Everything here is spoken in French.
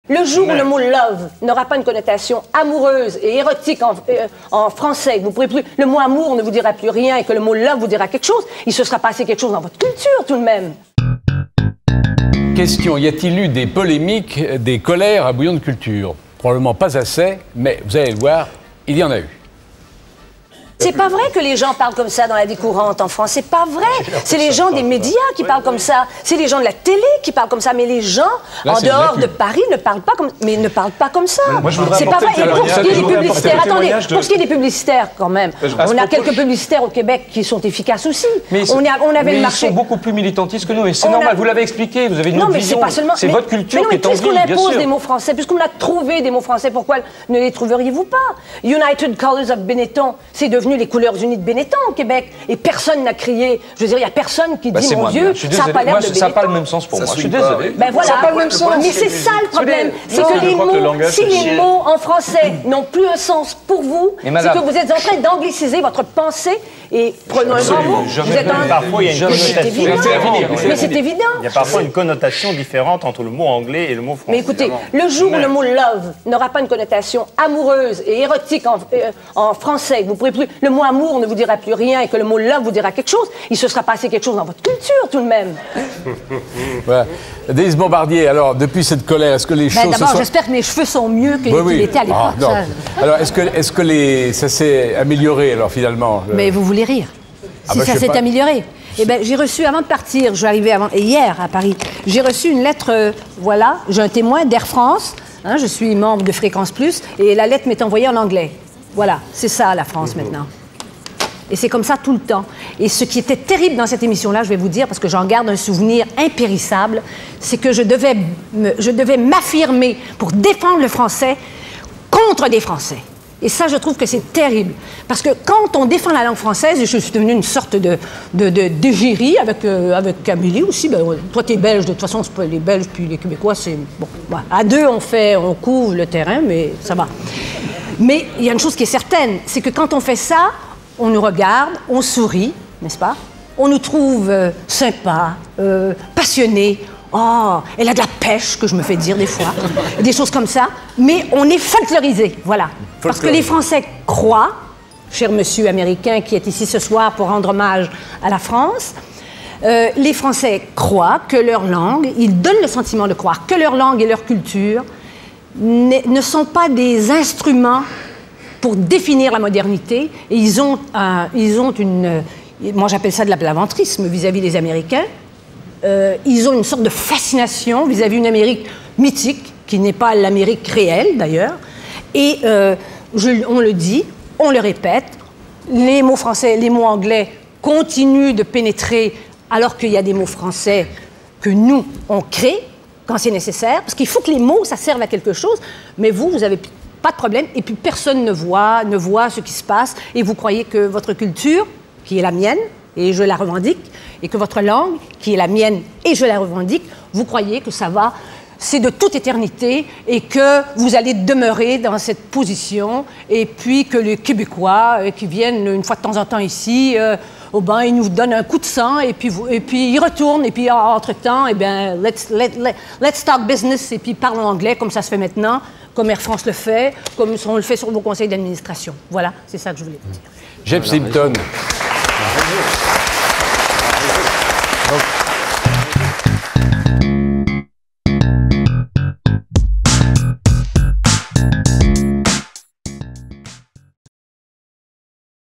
Le jour où le mot love n'aura pas une connotation amoureuse et érotique en français, vous pourrez plus, le mot amour ne vous dira plus rien et que le mot love vous dira quelque chose, il se sera passé quelque chose dans votre culture tout de même. Question, y a-t-il eu des polémiques, des colères à Bouillon de Culture? Probablement pas assez, mais vous allez le voir, il y en a eu. C'est pas vrai que les gens parlent comme ça dans la vie courante en France. C'est pas vrai. C'est les gens des médias qui parlent comme ça. C'est les gens de la télé qui parlent comme ça. Mais les gens, en dehors de Paris, ne parlent pas comme, ça. C'est pas vrai. Et pour ce qui est des publicitaires, attendez, pour ce qui est des publicitaires, quand même, on a quelques publicitaires au Québec qui sont efficaces aussi. On avait le marché. Ils sont beaucoup plus militantistes que nous, et c'est normal. Vous l'avez expliqué. Vous avez une autre vision. C'est votre culture qui est en vie, bien sûr. Puisqu'on impose des mots français, puisqu'on a trouvé des mots français, pourquoi ne les trouveriez-vous pas? United Colors of Benetton, c'est devenu les couleurs unies de Benetton au Québec. Et personne n'a crié. Je veux dire, il n'y a personne qui dit, mon Dieu, ça n'a pas l'air de Benetton. Ça n'a pas le même sens pour moi. Je suis désolé. Ben voilà. Ça n'a pas le même sens. Mais c'est ça le problème. C'est que les mots, si les mots en français n'ont plus un sens pour vous, c'est que vous êtes en train d'angliciser votre pensée. Et prenons un grand mot. Vous êtes un... Parfois, il y a une connotation. Mais c'est évident. Il y a parfois une connotation différente entre le mot anglais et le mot français. Mais écoutez, le jour où le mot love n'aura pas une connotation amoureuse et érotique en français, vous pourrez plus, le mot amour ne vous dira plus rien et que le mot love vous dira quelque chose, il se sera passé quelque chose dans votre culture tout de même. Voilà. Denise Bombardier, alors, depuis cette colère, est-ce que les choses... D'abord, j'espère que mes cheveux sont mieux qu'ils étaient à l'époque. Alors, est-ce que ça s'est amélioré, alors, finalement? Mais vous voulez rire. Si ça s'est amélioré. Eh bien, j'ai reçu, avant de partir, je suis arrivée hier à Paris, j'ai reçu une lettre, voilà, j'ai un témoin d'Air France, hein, je suis membre de Fréquence Plus, et la lettre m'est envoyée en anglais. Voilà, c'est ça, la France, maintenant. Et c'est comme ça tout le temps. Et ce qui était terrible dans cette émission-là, je vais vous dire, parce que j'en garde un souvenir impérissable, c'est que je devais m'affirmer pour défendre le français contre des Français. Et ça, je trouve que c'est terrible. Parce que quand on défend la langue française, et je suis devenue une sorte d'égérie avec Amélie aussi. Ben, toi, t'es belge, de toute façon, c'est pas les Belges puis les Québécois, c'est... Bon, voilà. À deux, on couvre le terrain, mais ça va. Mais il y a une chose qui est certaine, c'est que quand on fait ça, on nous regarde, on sourit, n'est-ce pas? On nous trouve sympas, passionnés. Oh, elle a de la pêche, que je me fais dire des fois. Des choses comme ça. Mais on est folklorisé, voilà. Parce que les Français croient, cher monsieur américain qui est ici ce soir pour rendre hommage à la France, les Français croient que leur langue, ils donnent le sentiment de croire que leur langue et leur culture ne sont pas des instruments pour définir la modernité. Et ils ont une... Moi, j'appelle ça de l'aventrisme vis-à-vis des Américains. Ils ont une sorte de fascination vis-à-vis d'une Amérique mythique, qui n'est pas l'Amérique réelle, d'ailleurs. Et on le dit, on le répète, les mots français, les mots anglais continuent de pénétrer, alors qu'il y a des mots français que nous, on crée quand c'est nécessaire, parce qu'il faut que les mots, ça serve à quelque chose, mais vous n'avez pas de problème, et puis personne ne voit ce qui se passe, et vous croyez que votre culture, qui est la mienne, et je la revendique, et que votre langue, qui est la mienne, et je la revendique, vous croyez que ça va, c'est de toute éternité, et que vous allez demeurer dans cette position, et puis que les Québécois qui viennent une fois de temps en temps ici, ils nous donnent un coup de sang, et puis ils retournent, et puis entre-temps, eh bien, let's talk business, et puis parlons anglais, comme ça se fait maintenant, comme Air France le fait, comme on le fait sur vos conseils d'administration. Voilà, c'est ça que je voulais vous dire. Jeb Simpson.